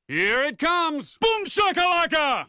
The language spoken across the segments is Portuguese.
Here it comes! Boom shakalaka!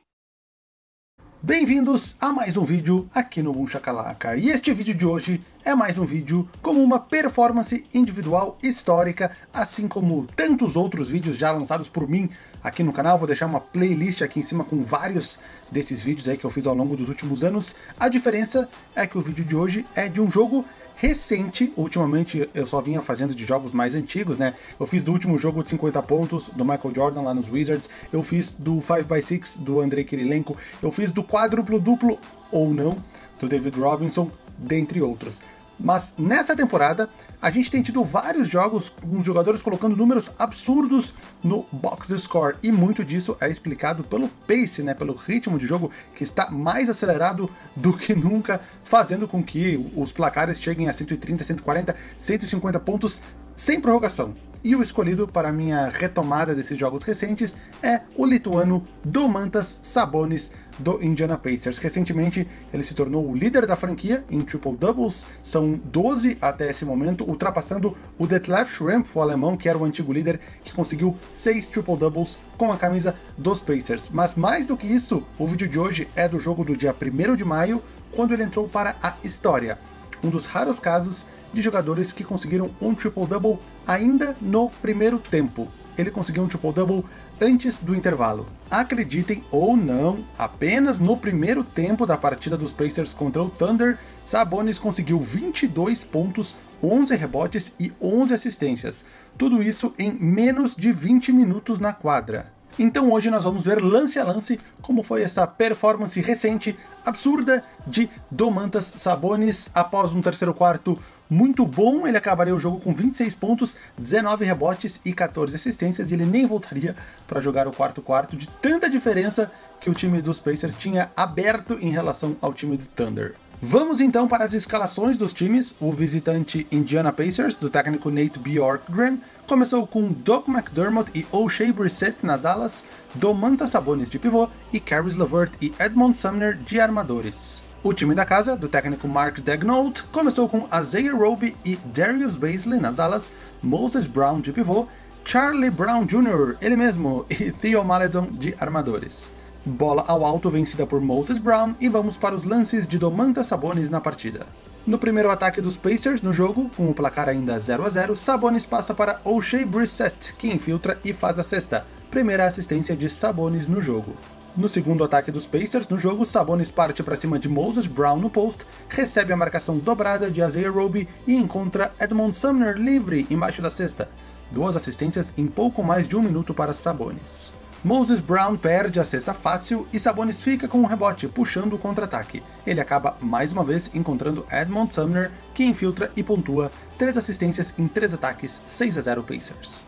Bem-vindos a mais um vídeo aqui no Boom Shakalaka. E este vídeo de hoje é mais um vídeo com uma performance individual histórica, assim como tantos outros vídeos já lançados por mim aqui no canal. Vou deixar uma playlist aqui em cima com vários desses vídeos aí que eu fiz ao longo dos últimos anos. A diferença é que o vídeo de hoje é de um jogo recente. Ultimamente eu só vinha fazendo de jogos mais antigos, né? Eu fiz do último jogo de 50 pontos do Michael Jordan lá nos Wizards, eu fiz do 5x6 do Andrei Kirilenko, eu fiz do quádruplo duplo ou não do David Robinson, dentre outros. Mas nessa temporada a gente tem tido vários jogos com os jogadores colocando números absurdos no box score, e muito disso é explicado pelo pace, né, pelo ritmo de jogo que está mais acelerado do que nunca, fazendo com que os placares cheguem a 130, 140, 150 pontos sem prorrogação. E o escolhido para minha retomada desses jogos recentes é o lituano Domantas Sabonis, do Indiana Pacers. Recentemente ele se tornou o líder da franquia em triple-doubles, são 12 até esse momento, ultrapassando o Detlef Schrempf, o alemão, que era o antigo líder, que conseguiu 6 triple-doubles com a camisa dos Pacers. Mas mais do que isso, o vídeo de hoje é do jogo do dia 1º de maio, quando ele entrou para a história. Um dos raros casos de jogadores que conseguiram um triple-double ainda no primeiro tempo. Ele conseguiu um triple-double antes do intervalo. Acreditem ou não, apenas no primeiro tempo da partida dos Pacers contra o Thunder, Sabonis conseguiu 22 pontos, 11 rebotes e 11 assistências. Tudo isso em menos de 20 minutos na quadra. Então hoje nós vamos ver lance a lance como foi essa performance recente, absurda, de Domantas Sabonis. Após um terceiro quarto muito bom, ele acabaria o jogo com 26 pontos, 19 rebotes e 14 assistências, e ele nem voltaria para jogar o quarto quarto, de tanta diferença que o time dos Pacers tinha aberto em relação ao time do Thunder. Vamos então para as escalações dos times. O visitante Indiana Pacers, do técnico Nate Bjorkgren, começou com Doug McDermott e Oshae Brissett nas alas, Domantas Sabonis de pivô e Caris LeVert e Edmond Sumner de armadores. O time da casa, do técnico Mark Daigneault, começou com Isaiah Roby e Darius Bazley nas alas, Moses Brown de pivô, Charlie Brown Jr., ele mesmo, e Theo Maledon de armadores. Bola ao alto vencida por Moses Brown, e vamos para os lances de Domantas Sabonis na partida. No primeiro ataque dos Pacers no jogo, com o placar ainda 0-0, Sabonis passa para Oshae Brissett, que infiltra e faz a cesta, primeira assistência de Sabonis no jogo. No segundo ataque dos Pacers no jogo, Sabonis parte para cima de Moses Brown no post, recebe a marcação dobrada de Isaiah Roby e encontra Edmond Sumner livre embaixo da cesta. 2 assistências em pouco mais de 1 minuto para Sabonis. Moses Brown perde a cesta fácil e Sabonis fica com um rebote, puxando o contra-ataque. Ele acaba mais uma vez encontrando Edmond Sumner, que infiltra e pontua, 3 assistências em 3 ataques, 6-0 Pacers.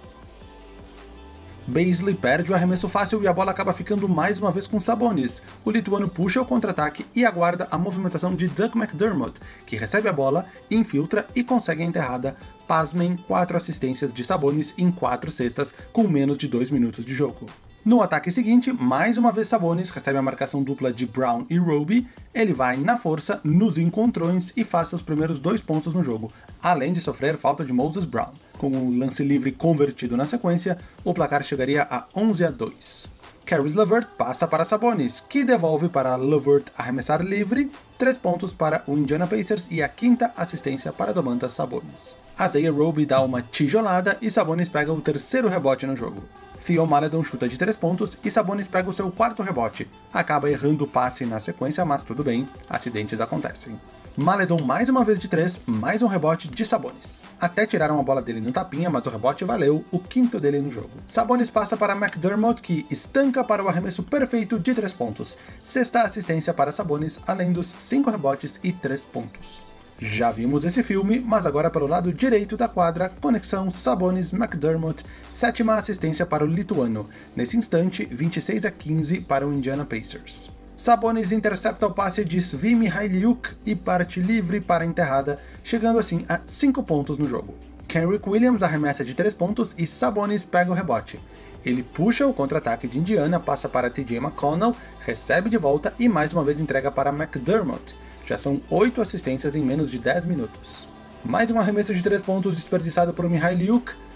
Bazley perde o arremesso fácil e a bola acaba ficando mais uma vez com Sabonis. O lituano puxa o contra-ataque e aguarda a movimentação de Doug McDermott, que recebe a bola, infiltra e consegue a enterrada. Pasmem, 4 assistências de Sabonis em 4 cestas com menos de 2 minutos de jogo. No ataque seguinte, mais uma vez Sabonis recebe a marcação dupla de Brown e Roby, ele vai na força, nos encontrões e faz seus primeiros 2 pontos no jogo, além de sofrer falta de Moses Brown. Com o lance livre convertido na sequência, o placar chegaria a 11-2. Caris LeVert passa para Sabonis, que devolve para LeVert arremessar livre, 3 pontos para o Indiana Pacers e a 5ª assistência para Domantas Sabonis. Isaiah Roby dá uma tijolada e Sabonis pega o 3º rebote no jogo. Theo Maledon chuta de 3 pontos e Sabonis pega o seu 4º rebote. Acaba errando o passe na sequência, mas tudo bem, acidentes acontecem. Maledon mais uma vez de 3, mais um rebote de Sabonis. Até tiraram a bola dele no tapinha, mas o rebote valeu, o 5º dele no jogo. Sabonis passa para McDermott, que estanca para o arremesso perfeito de 3 pontos. 6ª assistência para Sabonis, além dos 5 rebotes e 3 pontos. Já vimos esse filme, mas agora pelo lado direito da quadra, conexão Sabonis-McDermott, 7ª assistência para o lituano. Nesse instante, 26-15 para o Indiana Pacers. Sabonis intercepta o passe de Svi Mykhailiuk e parte livre para a enterrada, chegando assim a 5 pontos no jogo. Kenrich Williams arremessa de 3 pontos e Sabonis pega o rebote. Ele puxa o contra-ataque de Indiana, passa para TJ McConnell, recebe de volta e mais uma vez entrega para McDermott. Já são 8 assistências em menos de 10 minutos. Mais um arremesso de 3 pontos desperdiçado por Mykhailiuk,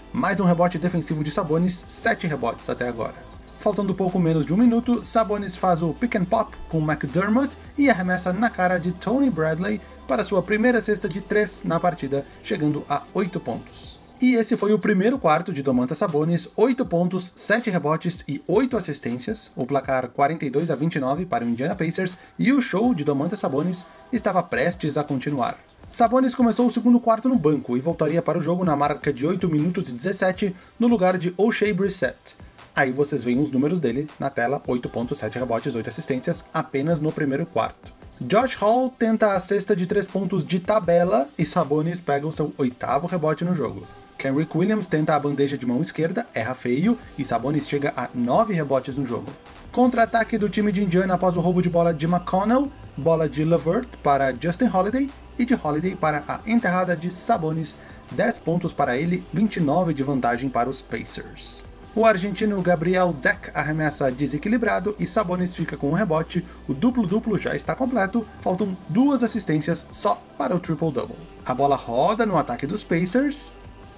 Mais um rebote defensivo de Sabonis, 7 rebotes até agora. Faltando pouco menos de 1 minuto, Sabonis faz o pick and pop com McDermott e arremessa na cara de Tony Bradley para sua primeira cesta de 3 na partida, chegando a 8 pontos. E esse foi o primeiro quarto de Domantas Sabonis, 8 pontos, 7 rebotes e 8 assistências, o placar 42-29 para o Indiana Pacers, e o show de Domantas Sabonis estava prestes a continuar. Sabonis começou o segundo quarto no banco e voltaria para o jogo na marca de 8 minutos e 17 no lugar de Oshae Brissett. Aí vocês veem os números dele na tela, 8 pontos, 7 rebotes, 8 assistências, apenas no primeiro quarto. Josh Hall tenta a cesta de 3 pontos de tabela e Sabonis pega o seu 8º rebote no jogo. Kenrich Williams tenta a bandeja de mão esquerda, erra feio e Sabonis chega a 9 rebotes no jogo. Contra-ataque do time de Indiana após o roubo de bola de McConnell, bola de LeVert para Justin Holiday e de Holiday para a enterrada de Sabonis, 10 pontos para ele, 29 de vantagem para os Pacers. O argentino Gabriel Deck arremessa desequilibrado e Sabonis fica com um rebote, o duplo-duplo já está completo, faltam 2 assistências só para o triple-double. A bola roda no ataque dos Pacers,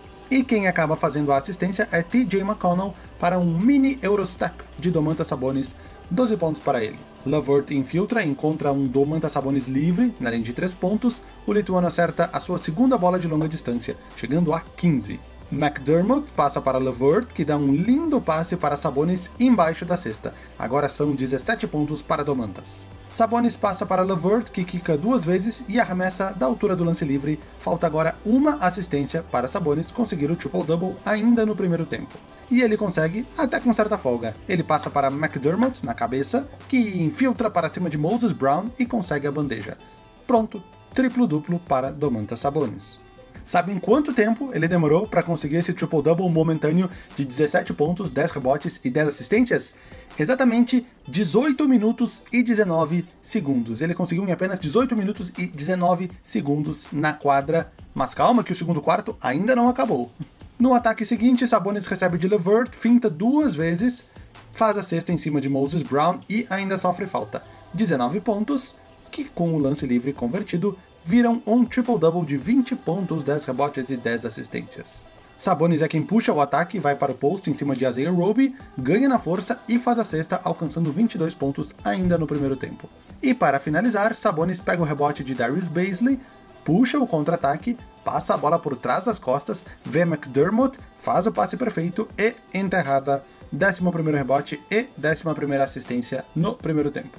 e quem acaba fazendo a assistência é TJ McConnell para um mini Eurostep de Domantas Sabonis, 12 pontos para ele. LeVert infiltra e encontra um Domantas Sabonis livre na linha de 3 pontos, o lituano acerta a sua segunda bola de longa distância, chegando a 15. McDermott passa para LeVert, que dá um lindo passe para Sabonis embaixo da cesta. Agora são 17 pontos para Domantas. Sabonis passa para LeVert, que quica 2 vezes e arremessa da altura do lance livre. Falta agora uma assistência para Sabonis conseguir o triple-double ainda no primeiro tempo. E ele consegue, até com certa folga. Ele passa para McDermott na cabeça, que infiltra para cima de Moses Brown e consegue a bandeja. Pronto, triplo-duplo para Domantas Sabonis. Sabem quanto tempo ele demorou para conseguir esse triple-double momentâneo de 17 pontos, 10 rebotes e 10 assistências? Exatamente 18 minutos e 19 segundos. Ele conseguiu em apenas 18 minutos e 19 segundos na quadra. Mas calma que o segundo quarto ainda não acabou. No ataque seguinte, Sabonis recebe de LeVert, finta 2 vezes, faz a cesta em cima de Moses Brown e ainda sofre falta. 19 pontos, que com o lance livre convertido, viram um triple-double de 20 pontos, 10 rebotes e 10 assistências. Sabonis é quem puxa o ataque, vai para o post em cima de Isaiah Roby, ganha na força e faz a cesta, alcançando 22 pontos ainda no primeiro tempo. E para finalizar, Sabonis pega o rebote de Darius Bazley, puxa o contra-ataque, passa a bola por trás das costas, vê McDermott, faz o passe perfeito e enterrada, 11º rebote e 11ª assistência no primeiro tempo.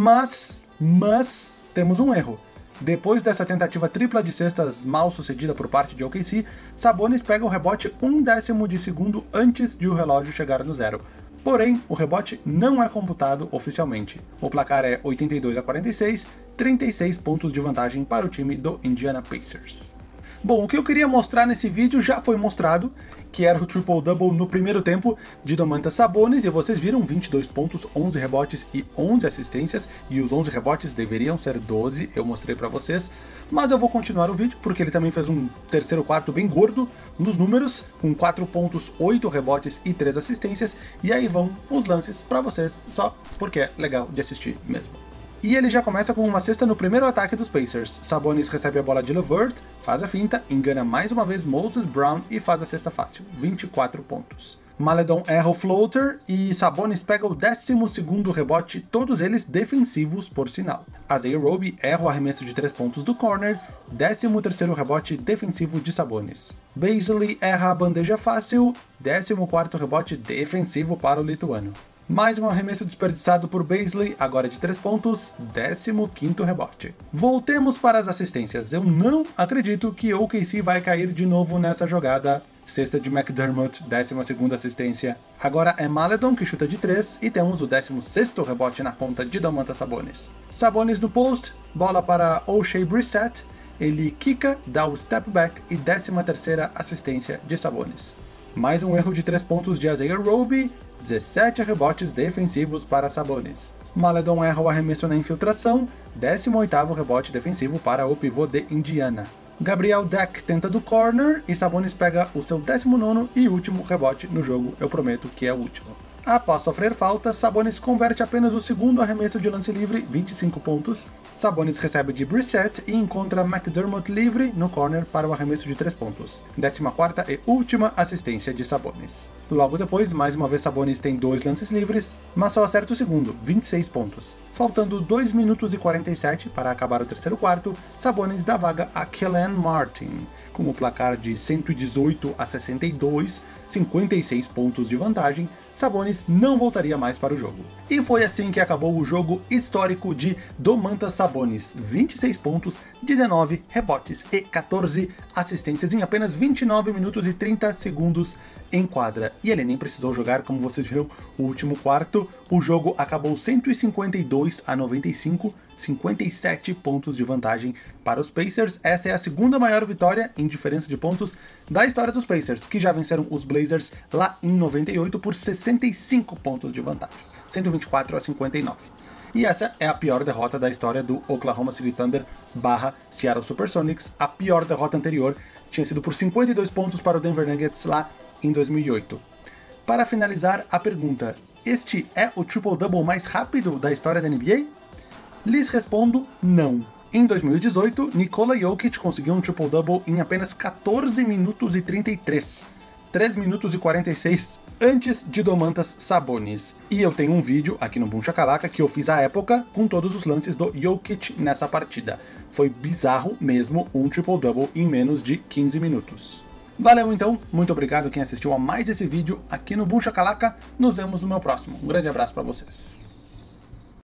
Mas temos um erro. Depois dessa tentativa tripla de cestas mal sucedida por parte de OKC, Sabonis pega o rebote 1/10 de segundo antes de o relógio chegar no zero. Porém, o rebote não é computado oficialmente. O placar é 82-46, 36 pontos de vantagem para o time do Indiana Pacers. Bom, o que eu queria mostrar nesse vídeo já foi mostrado, que era o triple-double no primeiro tempo de Domantas Sabonis, e vocês viram 22 pontos, 11 rebotes e 11 assistências, e os 11 rebotes deveriam ser 12, eu mostrei pra vocês, mas eu vou continuar o vídeo, porque ele também fez um terceiro quarto bem gordo nos números, com 4 pontos, 8 rebotes e 3 assistências, e aí vão os lances pra vocês, só porque é legal de assistir mesmo. E ele já começa com uma cesta no primeiro ataque dos Pacers. Sabonis recebe a bola de LeVert, faz a finta, engana mais uma vez Moses Brown e faz a cesta fácil, 24 pontos. Maledon erra o floater e Sabonis pega o 12º rebote, todos eles defensivos por sinal. Isaiah Roby erra o arremesso de 3 pontos do corner, 13º rebote defensivo de Sabonis. Bazley erra a bandeja fácil, 14º rebote defensivo para o lituano. Mais um arremesso desperdiçado por Bazley, agora de 3 pontos, 15º rebote. Voltemos para as assistências. Eu não acredito que OKC vai cair de novo nessa jogada. Cesta de McDermott, 12ª assistência. Agora é Maledon que chuta de 3 e temos o 16º rebote na conta de Domantas Sabonis. Sabonis no post, bola para Oshae Brissett, ele quica, dá o step back e 13ª assistência de Sabonis. Mais um erro de 3 pontos de Isaiah Roby, 17 rebotes defensivos para Sabonis. Maledon erra o arremesso na infiltração, 18º rebote defensivo para o pivô de Indiana. Gabriel Deck tenta do corner e Sabonis pega o seu 19º e último rebote no jogo, eu prometo que é o último. Após sofrer falta, Sabonis converte apenas o segundo arremesso de lance livre, 25 pontos. Sabonis recebe de Brissett e encontra McDermott livre no corner para o arremesso de 3 pontos. 14ª e última assistência de Sabonis. Logo depois, mais uma vez Sabonis tem 2 lances livres, mas só acerta o segundo, 26 pontos. Faltando 2 minutos e 47 para acabar o terceiro quarto, Sabonis dá vaga a Kelan Martin, com o placar de 118-62, 56 pontos de vantagem. Sabonis não voltaria mais para o jogo. E foi assim que acabou o jogo histórico de Domantas Sabonis, 26 pontos, 19 rebotes e 14 assistências em apenas 29 minutos e 30 segundos em quadra. E ele nem precisou jogar, como vocês viram, o último quarto. O jogo acabou 152-95, 57 pontos de vantagem para os Pacers. Essa é a segunda maior vitória em diferença de pontos da história dos Pacers, que já venceram os Blazers lá em 98 por 65 pontos de vantagem, 124-59. E essa é a pior derrota da história do Oklahoma City Thunder / Seattle Supersonics. A pior derrota anterior tinha sido por 52 pontos para o Denver Nuggets lá em 2008. Para finalizar a pergunta, este é o triple-double mais rápido da história da NBA? Lhes respondo não. Em 2018, Nikola Jokic conseguiu um triple-double em apenas 14 minutos e 33, 3 minutos e 46 antes de Domantas Sabonis. E eu tenho um vídeo aqui no Boom Shakalaka que eu fiz à época com todos os lances do Jokic nessa partida. Foi bizarro mesmo um triple-double em menos de 15 minutos. Valeu então, muito obrigado quem assistiu a mais esse vídeo aqui no Boom Shakalaka. Nos vemos no meu próximo. Um grande abraço para vocês.